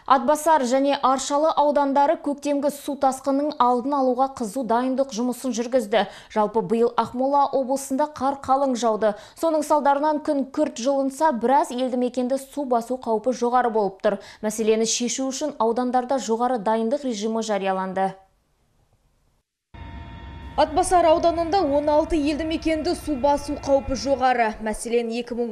Атбасар және Аршалы аудандары көктемгі су тасқынының алдын алуға қызу дайындық жұмысын жүргізді. Жалпы биыл Ақмола облысында қар қалың жауды. Соның салдарынан күн күрт жылынса, біраз елді мекенді су басу қаупі жоғары болып тұр. Мәселені шешу үшін аудандарда жоғары дайындық режимі жарияланды. Атбасар ауданында 16 елді мекенді су басу қаупі жоғары. Мәселен,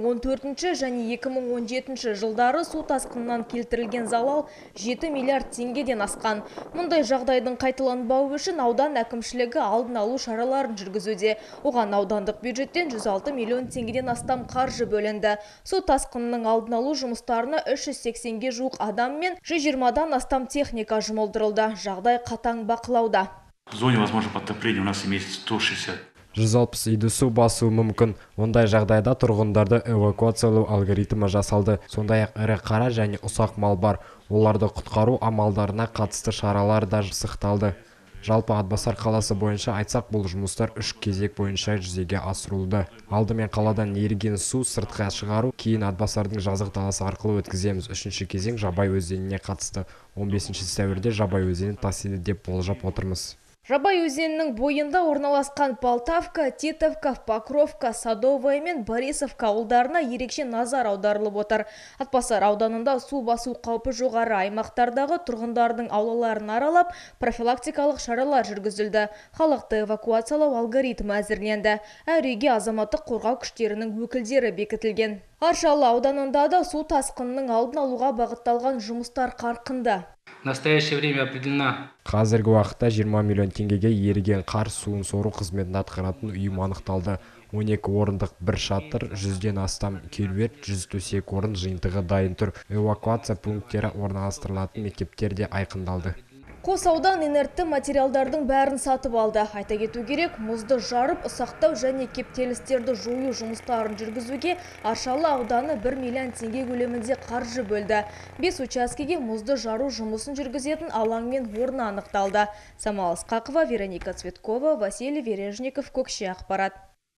2014 және 2017 жылдары су тасқынынан келтірілген залал 7 миллиард теңгеден асқан. Мұндай жағдайдың қайталанбауы үшін аудан әкімшілігі алдын алу шараларын жүргізуде. Оған аудандық бюджеттен 106 миллион теңгеден астам қаржы бөлінді. Су тасқынының алдын алу жұмыстарына 380-ге жуық адам мен 120-дан астам техника жұмылдырылды. Жағдай қатаң бақылауда. В зоне возможно подтопления у нас имеется 160. 160 үйді су басуы мүмкін. Ондай жағдайда тұрғындарды эвакуациялау алгоритмі жасалды. Сондай-ақ ірі қара және ұсақ мал бар. Оларды құтқару амалдарына қатысты шаралар да жасақталды. Жалпы Атбасар қаласы бойынша айтсақ, бұл жұмыстар 3 кезек бойынша жүзеге асырылды. Алдымен қаладан еріген су сыртқа шығару, кейін Атбасардың жазық даласы арқылы өткіземіз. 3-ші кезең Жабай өзеніне қатысты. 15 сәуірде Жабай өзенін тасиды деп болжап отырмыз. Жабай өзенінің бойында орналасқан Полтавка, Титовка, Покровка, Садовая мен Борисовка ауылдарына ерекше назар аударылып отыр. Атбасар ауданында су басу қаупі жоғары аймақтардағы тұрғындардың аулаларын аралап, профилактикалық шаралар жүргізілді. Халықты эвакуациялау алгоритмі әзірленді. Әр үйге азаматтық қорғау күштерінің өкілдері бекітілген. Аршалы ауданында да су тасқынының алдын алуға бағытталған жұмыстар қарқынды. В настоящее время определена. Қазіргі уақытта 20 миллион теңгеге еріген қар суын сору қызметін атқаратын ұйым анықталды. 12 орындық бір шатыр, 100-ден астам керует, 100 төсек орын жиынтығы дайын тұр. Эвакуация пункттері орналастырылатын мектептер де айқындалды. Қос аудан инертті материалдардың бәрін сатып алды. Айта кету керек, мұзды жарып, ұсақтау және кептелістерді жою жұмыстарын жүргізуге Аршалы ауданы 1 миллион теңге көлемінде қаржы бөлді. 5 учаскеге мұзды жару жұмысын жүргізетін алаң мен орны анықталды. Самал Ысқақова, Вероника Цветкова, Василий Вережников, Көкше ақпарат.